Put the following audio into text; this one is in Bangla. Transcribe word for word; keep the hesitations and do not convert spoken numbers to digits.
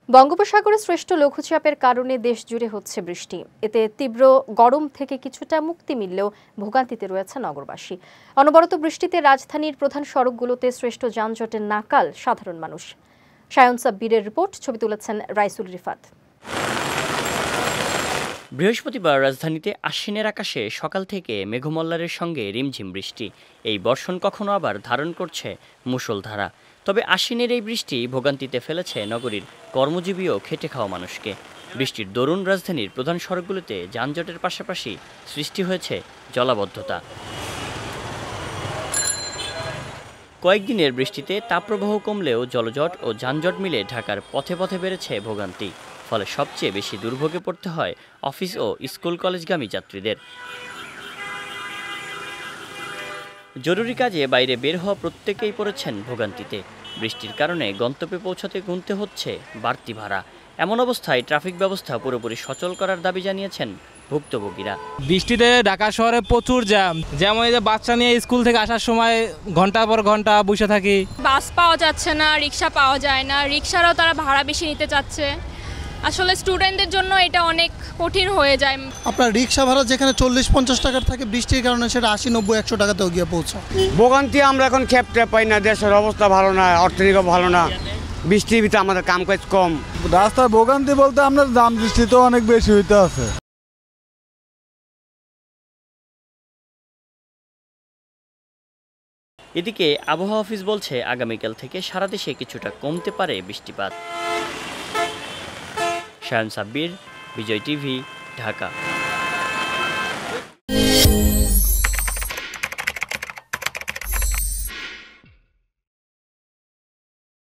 বঙ্গোপসাগরে সৃষ্ট লঘুচাপের কারণে দেশ জুড়ে হচ্ছে বৃষ্টি। এতে তীব্র গরম থেকে কিছুটা মুক্তি মিললেও ভোগান্তিতে রয়েছে নগরবাসী। অনবরত বৃষ্টিতে রাজধানীর প্রধান সড়কগুলোতে সৃষ্ট যানজটের নাকাল সাধারণ মানুষ। সায়ন সাব্বিরের রিপোর্ট, ছবি তুলেছেন রাইসুল রিফাত। বৃহস্পতিবার রাজধানীতে আশ্বিনের আকাশে সকাল থেকে মেঘমল্লারের সঙ্গে রিমঝিম বৃষ্টি। এই বর্ষণ কখনো আবার ধারণ করছে মুষলধারা। তবে আশ্বিনের এই বৃষ্টি ভোগান্তিতে ফেলেছে নগরীর কর্মজীবী ও খেটে খাওয়া মানুষকে। বৃষ্টির দরুন রাজধানীর প্রধান সড়কগুলোতে যানজটের পাশাপাশি সৃষ্টি হয়েছে জলাবদ্ধতা। কয়েকদিনের বৃষ্টিতে তাপপ্রবাহ কমলেও জলজট ও যানজট মিলে ঢাকার পথে পথে বেড়েছে ভোগান্তি। ফলে সবচেয়ে বেশি দুর্ভোগে পড়তে হয় অফিস ও স্কুল কলেজগামী যাত্রীদের। জরুরি কাজে বাইরে বের হওয়া প্রত্যেকেই পড়েছেন ভোগান্তিতে। বৃষ্টির কারণে গন্তব্যে পৌঁছাতে গুনতে হচ্ছে বাড়তি ভাড়া। এমন অবস্থায় ট্রাফিক ব্যবস্থা পুরোপুরি সচল করার দাবি জানিয়েছেন ভুক্তভোগীরা। বৃষ্টিতে ঢাকা শহরে প্রচুর জ্যাম, যেমন এই যে বাচ্চা নিয়ে স্কুল থেকে আসার সময় ঘন্টার পর ঘন্টা বসে থাকি। বাস পাওয়া যাচ্ছে না, রিক্সা পাওয়া যায় না, রিক্সারও তারা ভাড়া বেশি নিতে চাচ্ছে। আসলে স্টুডেন্টদের জন্য এটা অনেক কঠিন হয়ে যায়। আপনার রিক্সা ভাড়া যেখানে চল্লিশ পঞ্চাশ টাকার থাকে, বৃষ্টির কারণে সেটা আশি নব্বই একশো টাকাতেও গিয়ে পৌঁছায়। ভোগান্তি আমরা এখন খেপটে পাই না, দেশের অবস্থা ভালো না, অর্থনীতিও ভালো না, বৃষ্টির ভিতরে আমাদের কাম কাজ কম। রাস্তায় ভোগান্তি বলতে আপনার দাম বৃষ্টি তো অনেক বেশি হইতে আছে। এদিকে আবহাওয়া অফিস বলছে আগামীকাল থেকে সারা দেশে কিছুটা কমতে পারে বৃষ্টিপাত। শায়ন সাব্বির, বিজয় টিভি, ঢাকা।